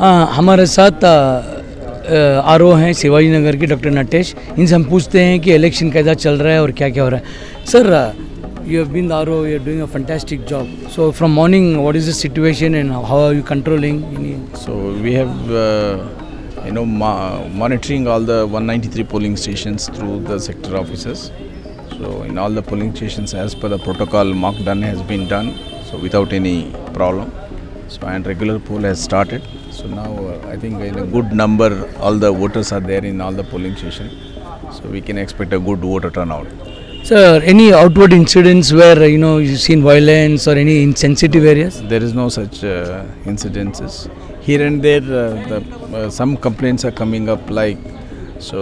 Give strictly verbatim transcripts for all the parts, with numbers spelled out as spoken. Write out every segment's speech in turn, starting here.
हाँ, हमारे साथ आर ओ हैं शिवाजी नगर के डॉक्टर नटेश। इनसे हम पूछते हैं कि इलेक्शन कैसा चल रहा है और क्या क्या हो रहा है। Sir, you have been the R O, you are doing a fantastic job. So from morning, what is the situation and how are you controlling? So we have, uh, you know, ma- monitoring all the one ninety-three polling stations through the sector offices. So in all the polling stations, as per the protocol, mock done has been done. So without any problem. So and regular poll has started. So now uh, I think in a good number, all the voters are there in all the polling stations. So we can expect a good voter turnout. Sir, any outward incidents where you know you've seen violence or any insensitive areas? There is no such uh, incidences. Here and there, uh, the, uh, some complaints are coming up. Like, so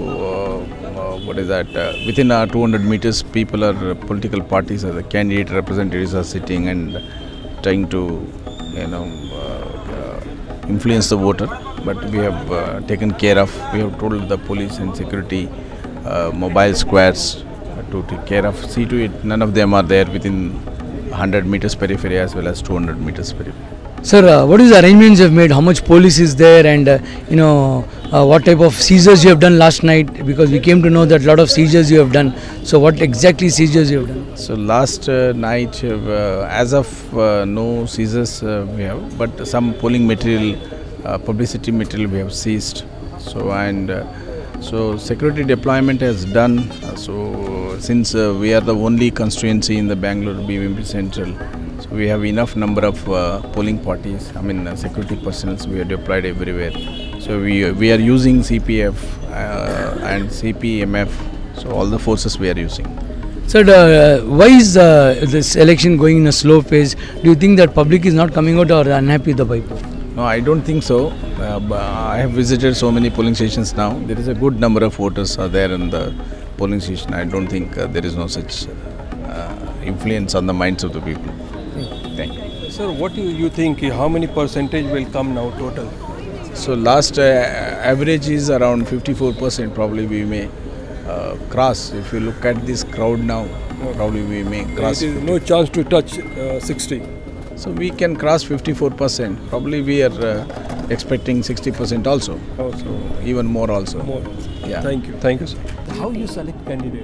uh, uh, what is that? Uh, within our two hundred meters, people are uh, political parties or the candidate representatives are sitting and trying to, you know, uh, uh, influence the voter. But we have uh, taken care of. We have told the police and security, uh, mobile squads, to take care of, see to it none of them are there within one hundred meters periphery as well as two hundred meters periphery. Sir, uh, what is the arrangements you have made? How much police is there, and uh, you know uh, what type of seizures you have done last night? Because we came to know that a lot of seizures you have done. So what exactly seizures you have done? So last uh, night, uh, as of uh, no seizures uh, we have, but some polling material, uh, publicity material we have seized. So and uh, so security deployment has done. Uh, so since uh, we are the only constituency in the Bangalore B B M P Central, so we have enough number of uh, polling parties. I mean uh, security personnel we are deployed everywhere. So we we are using C P F uh, and C P M F. So all the forces we are using. Sir, uh, why is uh, this election going in a slow pace? Do you think that public is not coming out or unhappy with the bypoll? No, I don't think so. Uh, I have visited so many polling stations now. There is a good number of voters are there in the polling station. I don't think uh, there is no such uh, influence on the minds of the people. Thank you. Sir, what do you think? How many percentage will come now total? So last uh, average is around fifty-four percent. Probably we may uh, cross. If you look at this crowd now, probably we may cross. There is no chance to touch uh, sixty. So we can cross fifty-four percent. Probably we are uh, expecting sixty percent also. Okay. So even more also. More. Yeah. Thank you. Thank you, sir. How you select candidate?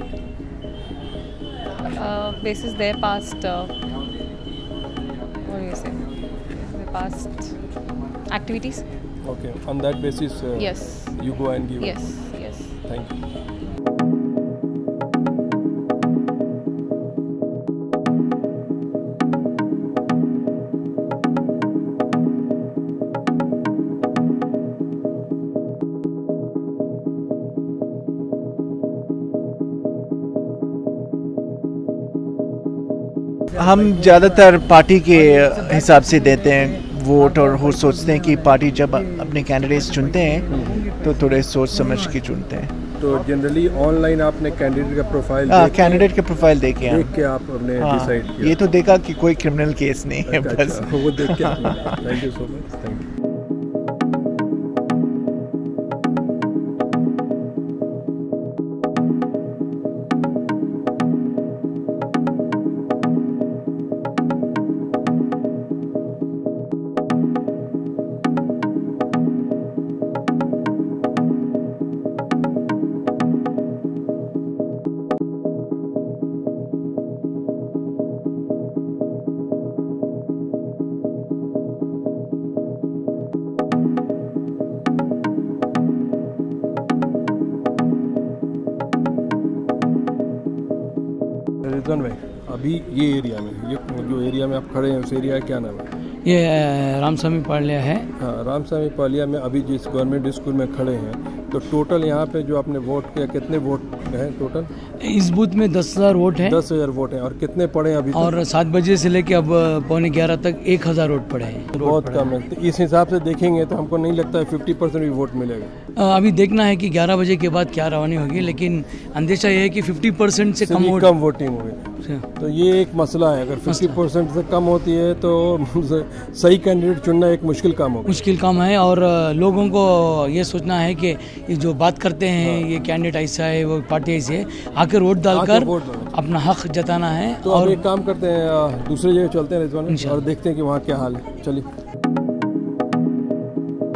Uh, basis their past, uh, what do you say? Their past activities. Okay. On that basis, uh, Yes. you go and give. Yes. Yes. Thank you. हम ज़्यादातर party के हिसाब से देते हैं vote, और वो सोचते हैं कि पार्टी जब अपने कैंडिडेट्स चुनते हैं तो थोड़े सोच समझ के चुनते हैं। तो जनरली ऑनलाइन आपने कैंडिडेट का प्रोफाइल हाँ, कैंडिडेट के प्रोफाइल देखे हैं, देख के आप अपने हाँ, डिसाइड किया? ये तो देखा कि कोई क्रिमिनल केस नहीं है, अच्छा, बस अच्छा, वो देख के आपने। Thank you so much. Thank you. Rizwan भाई, अभी ये एरिया में, ये जो एरिया में आप खड़े हैं उस एरिया का क्या नाम है? ये रामस्वामी पाल्या है। हाँ, रामस्वामी पाल्या में अभी जिस गवर्नमेंट स्कूल में खड़े हैं, तो टोटल यहाँ पे जो आपने वोट किया, कितने वोट हैं टोटल? इस बूथ में दस हजार वोट है। दस हजार वोट हैं। और कितने पड़े हैं अभी तक? और सात बजे से लेके अब पौने ग्यारह तक एक हजार वोट पड़े हैं। बहुत कम है। तो इस हिसाब से देखेंगे तो हमको नहीं लगता है फिफ्टी परसेंट भी वोट मिलेगा। अभी देखना है कि ग्यारह बजे के बाद क्या रवानी होगी, लेकिन अंदेशा ये है कि फिफ्टी परसेंट से कम कम वोटिंग होगी। तो ये एक मसला है, अगर फिफ्टी परसेंट से कम होती है तो सही कैंडिडेट चुनना एक मुश्किल काम होगा। मुश्किल काम है, और लोगों को ये सोचना है कि ये जो बात करते हैं, हाँ, ये कैंडिडेट ऐसा है, वो पार्टी ऐसी है, आकर वोट डालकर अपना हक जताना है। तो और एक काम करते हैं, दूसरी जगह चलते हैं रिजवान और देखते हैं कि वहाँ क्या हाल है। चलिए।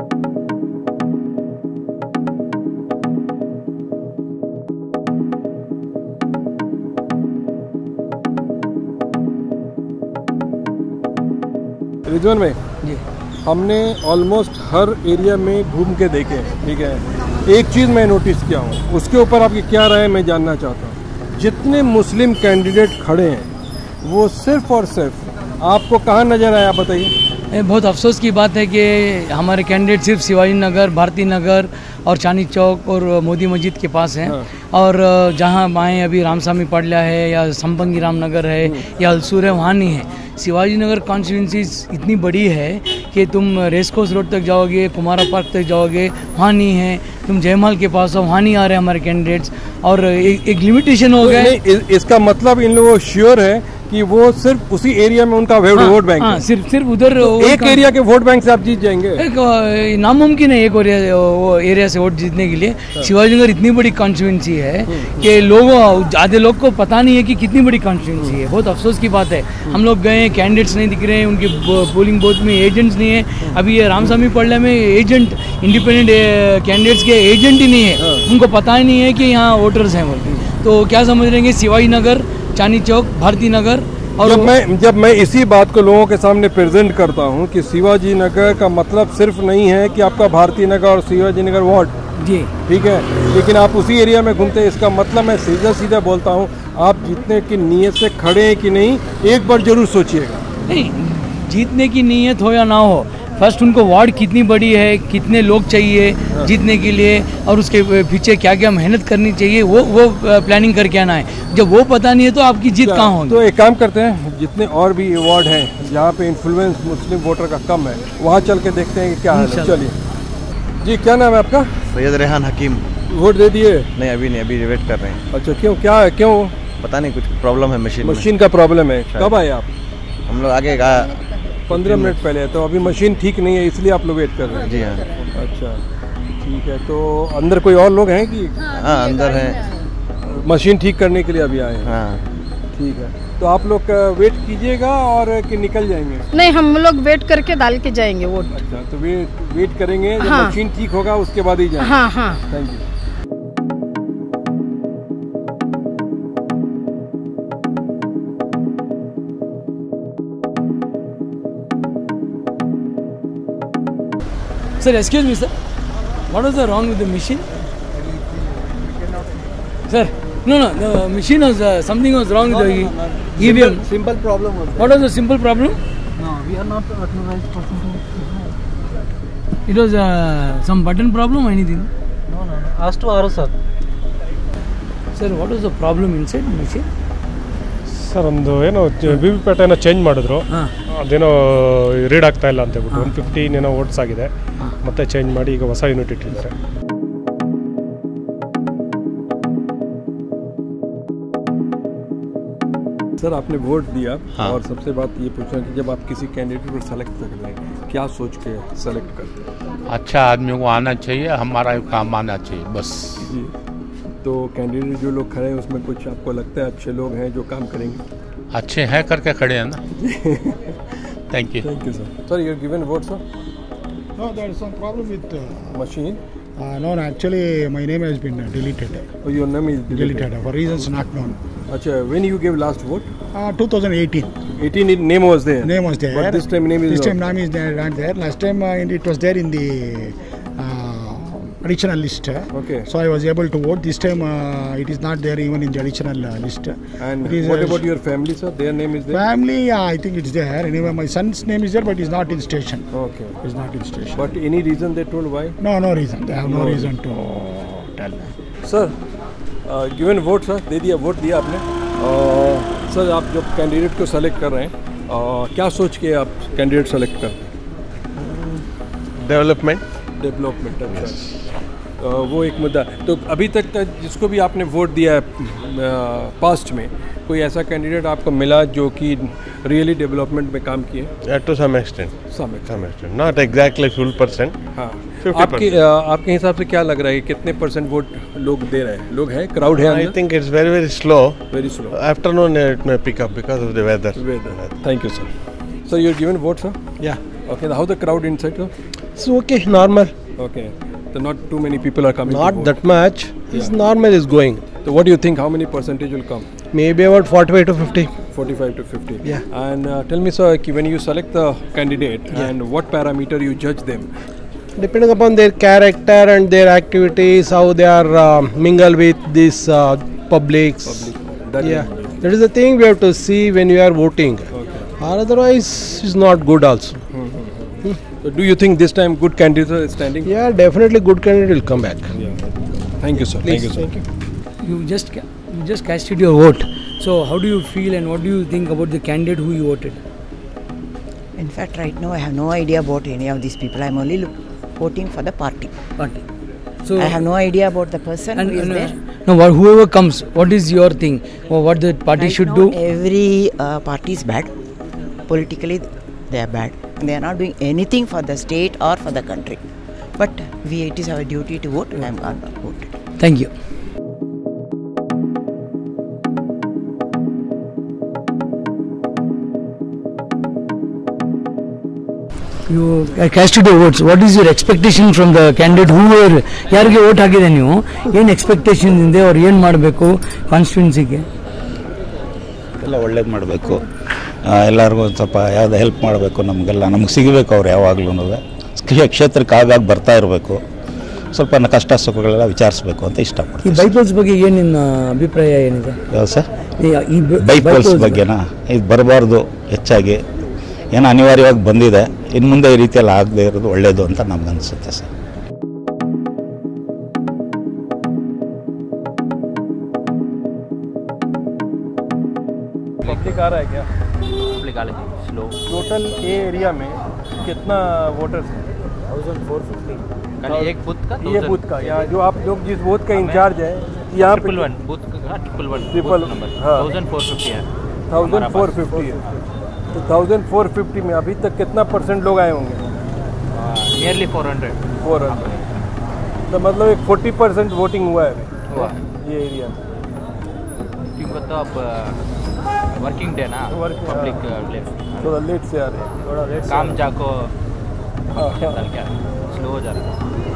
रिजवान भाई, जी हमने ऑलमोस्ट हर एरिया में घूम के देखे, ठीक है। एक चीज़ मैं नोटिस किया हूँ, उसके ऊपर आपकी क्या राय है मैं जानना चाहता हूँ। जितने मुस्लिम कैंडिडेट खड़े हैं वो सिर्फ और सिर्फ आपको कहाँ नज़र आया, आप बताइए। ये बहुत अफसोस की बात है कि हमारे कैंडिडेट सिर्फ शिवाजी नगर, भारती नगर और चांदनी चौक और मोदी मस्जिद के पास हैं। हाँ। और जहाँ बाएँ अभी रामस्वामी पाडला है या संपंगी रामनगर है या हलसूर है, वहाँ नहीं है। शिवाजी नगर कॉन्स्टिट्यूंसी इतनी बड़ी है कि तुम रेसकोर्स रोड तक जाओगे, कुमारा पार्क तक जाओगे, वहाँ नहीं है। तुम जयमाल के पास हो, वहाँ नहीं आ रहे हमारे कैंडिडेट्स। और एक, एक लिमिटेशन हो गया है। इस, इसका मतलब इन लोगों को श्योर है कि वो सिर्फ उसी एरिया में उनका वोट हाँ, बैंक हाँ, है। सिर्फ सिर्फ उधर तो एक एरिया के वोट बैंक से आप जीत जाएंगे। एक अ, नामुमकिन है एक एरिया वो एरिया से वोट जीतने के लिए। शिवाजी नगर इतनी बड़ी कॉन्स्टिट्यूंसी है कि लोगों ज़्यादा लोग को पता नहीं है कि कितनी बड़ी कॉन्स्टिट्यूंसी है। बहुत अफसोस की बात है। हम लोग गए, कैंडिडेट्स नहीं दिख रहे हैं, उनके पोलिंग बूथ में एजेंट्स नहीं है। अभी ये रामस्वामी पाडला में एजेंट, इंडिपेंडेंट कैंडिडेट्स के एजेंट ही नहीं है, उनको पता ही नहीं है कि यहाँ वोटर्स हैं बोल। तो क्या समझ रहे हैं कि शिवाजी नगर, चांदनी चौक, भारती नगर और जब मैं जब मैं इसी बात को लोगों के सामने प्रेजेंट करता हूं कि शिवाजी नगर का मतलब सिर्फ नहीं है कि आपका भारती नगर और शिवाजी नगर वार्ड, जी ठीक है, लेकिन आप उसी एरिया में घूमते हैं। इसका मतलब मैं सीधा सीधा बोलता हूं, आप जीतने की नीयत से खड़े हैं कि नहीं, एक बार जरूर सोचिएगा। नहीं, जीतने की नीयत हो या ना हो, फर्स्ट उनको वार्ड कितनी बड़ी है, कितने लोग चाहिए जीतने के लिए और उसके पीछे क्या क्या मेहनत करनी चाहिए, वो वो प्लानिंग करके आना है। जब वो पता नहीं है तो आपकी जीत कहाँ होगी। तो एक काम करते हैं, जितने और भी वार्ड हैं जहाँ पे इन्फ्लुएंस मुस्लिम वोटर का कम है, वहाँ चल के देखते हैं कि क्या है। चलिए जी, क्या नाम है आपका? सैयद रेहान हकीम। वोट दे दिए? नहीं, अभी नहीं, अभी वेट कर रहे हैं। अच्छा, क्यों, क्या है, क्यों? पता नहीं, कुछ प्रॉब्लम है मशीन मशीन का प्रॉब्लम है। कब आए आप? हम लोग आगे का पंद्रह मिनट पहले। तो अभी मशीन ठीक नहीं है इसलिए आप लोग वेट कर रहे हैं? जी हाँ। अच्छा, ठीक है। तो अंदर कोई और लोग हैं कि? हाँ, अंदर हैं। मशीन ठीक करने के लिए अभी आए हैं? हाँ, ठीक है। तो आप लोग वेट कीजिएगा और कि निकल जाएंगे? नहीं, हम लोग वेट करके डाल के जाएंगे वोट। अच्छा, तो वेट वेट करेंगे, जब हाँ। मशीन ठीक होगा उसके बाद ही जाएंगे। हाँ हाँ। Thank you. Sir, excuse me, sir. What was the wrong with the machine? Sir, no, no, the machine was uh, something was wrong with the E V M. Simple, simple problem was there. What was the simple problem? No, we are not authorized person to. It was uh, some button problem or anything? No, no, no. Ask to R O, sir. Sir, what was the problem inside the machine? Sir ಒಂದು ಏನೋ VVPAT ಏನೋ change ಮಾಡಿದ್ರು, ಅದೇನೋ read ಆಗ್ತಾ ಇಲ್ಲ ಅಂತ ಹೇಳ್ಬಿಟ್ಟು one fifteen ಏನೋ ವೋಟ್ಸ್ ಆಗಿದೆ, ಮತ್ತೆ ಚೇಂಜ್ ಮಾಡಿ ಈಗ ಹೊಸ ಯೂನಿಟ್ ಇಟ್ಟಿದ್ದಾರೆ. सर, आपने वोट दिया। हाँ। और सबसे बात ये पूछना कि जब आप किसी कैंडिडेट को सेलेक्ट कर रहे हैं, क्या सोच के सेलेक्ट करते हैं? अच्छा आदमी को आना चाहिए, हमारा काम आना चाहिए बस। जी, तो कैंडिडेट जो लोग खड़े हैं उसमें कुछ आपको लगता है अच्छे लोग हैं जो काम करेंगे? अच्छे हैं करके खड़े हैं ना। Thank you. Thank you sir. Sir, you given vote sir? No, there is some problem with uh, machine. Uh, no, no, actually my name has been uh, deleted. Oh, your name is deleted. Deleted for reasons not known. Achha, when you gave last vote? Uh, twenty eighteen. eighteen name was there. Name was there. But this time name is This not. time name is there, not there. Last time uh, it was there in the uh, additional list. Okay. So I was able to vote. This time uh, it is not there even in the additional uh, list. And It is, what uh, about your family, sir? Their name is there? family? Uh, I think it's there. Anyway, my son's name is there, but he's not in station. Okay. He's not in station. But any reason they told why? No, no reason. They have no, No reason to tell. Sir, given vote sir, दे दिया, vote दिया आपने। uh, sir, आप जब candidate को select कर रहे हैं, uh, क्या सोच के आप कैंडिडेट सेलेक्ट करते हैं? डेवलपमेंट। डेवलपमेंट, अच्छा। वो एक मुद्दा। तो अभी तक का जिसको भी आपने वोट दिया है पास्ट में, कोई ऐसा कैंडिडेट आपको मिला जो कि रियली डेवलपमेंट में काम किए? To some extent. Some some extent, not exactly full percent. हाँ, आपके आपके हिसाब से क्या लग रहा है, कितने परसेंट वोट लोग दे रहे हैं? लोग हैं, क्राउड है? I think it's very very slow. Very slow. Afternoon it may pick up because of the weather. Weather. Thank you sir. Sir, you are given vote sir? Yeah. Okay, how the crowd inside sir? It's okay, normal. Okay, so not too many people are coming. Not that much. It's normal is going. So what do you think? How many percentage will come? Maybe about forty-five to fifty. forty-five to fifty. Yeah. And uh, tell me, sir, ki when you select the candidate and what parameter you judge them? Depending upon their character and their activities, how they are uh, mingle with these uh, publics. Public. That Yeah, is- that is the thing we have to see when you are voting. Or otherwise, it's not good also. So do you think this time good candidates are standing? Yeah, definitely good candidate will come back. Yeah. Thank you, sir. Please, Thank you, sir. thank you. You just ca- you just casted your vote. So how do you feel and what do you think about the candidate who you voted? In fact, right now I have no idea about any of these people. I'm only look, voting for the party. Party. So I have no idea about the person and, who is and, uh, there. no, wha- whoever comes, what is your thing? Or what the party Right should now, do? Every uh, party is bad. Politically, they are bad. They are not doing anything for the state or for the country. But we, it is our duty to vote, and I'm going to vote. Thank you. You uh, casted your votes. What is your expectation from the candidate whoever ಯಾರಿಗೆ vote ಹಾಕಿದೆ ನೀವು ಏನು expectation ಇದೆ ಅವ್ರು ಏನು ಮಾಡಬೇಕು ಕಾನ್ಸ್ಟಿಟ್ಯೂನ್ಸಿಗೆ ಎಲ್ಲ ಒಳ್ಳೇದು ಮಾಡಬೇಕು ಎಲ್ಲರಿಗೂ ಒಂದು ಸ್ವಲ್ಪ ಯಾವ್ದು ಹೆಲ್ಪ್ ಮಾಡಬೇಕು ನಮಗೆಲ್ಲ ನಮ್ಗೆ ಸಿಗಬೇಕು ಅವ್ರು ಯಾವಾಗಲೂ ಕ್ಷೇತ್ರಕ್ಕೆ ಆಗಾಗ ಬರ್ತಾ ಇರಬೇಕು ಸ್ವಲ್ಪ ಕಷ್ಟ ಸುಖಗಳೆಲ್ಲ ವಿಚಾರಿಸ್ಬೇಕು ಅಂತ ಇಷ್ಟಪಡ್ತೀನಿ. ಈ ಬೈಪಲ್ಸ್ ಬಗ್ಗೆ ಏನು ನಿನ್ನ ಅಭಿಪ್ರಾಯ ಏನಿದೆ? ಯಾವ ಸರ್ ಈ ಬೈಪಲ್ಸ್ ಬಗ್ಗೆನಾ ಇದು ಬರಬಾರ್ದು ಹೆಚ್ಚಾಗಿ ಏನೋ ಅನಿವಾರ್ಯವಾಗಿ ಬಂದಿದೆ ಇನ್ನು ಮುಂದೆ ಈ ರೀತಿಯಲ್ಲಿ ಆಗದೆ ಇರೋದು ಒಳ್ಳೆಯದು ಅಂತ ನಮ್ಗನ್ಸುತ್ತೆ ಸರ್. पब्लिक आ रहा है क्या? पब्लिक आ रही है स्लो। टोटल ए एरिया में कितना वोटर्स हैं? थाउजेंड फोर फिफ्टी एक बूथ का ये बूथ का या जो आप लोग जिस बूथ का इंचार्ज है यहाँ पे ट्रिपल वन बूथ का ट्रिपल वन ट्रिपल नंबर हाँ थाउजेंड फोर फिफ्टी है थाउजेंड फोर फिफ्टी है तो थाउजेंड फोर फिफ्टी में अभी तक कितना परसेंट लोग आए होंगे? Nearly four hundred four hundred तो मतलब एक फोर्टी परसेंट वोटिंग हुआ है अभी हुआ ये एरिया में क्योंकि तो अब वर्किंग डे ना पब्लिक थोड़ा लेट से आ रहे हैं थोड़ा लेट काम जाको स्लो हो जा रहा है।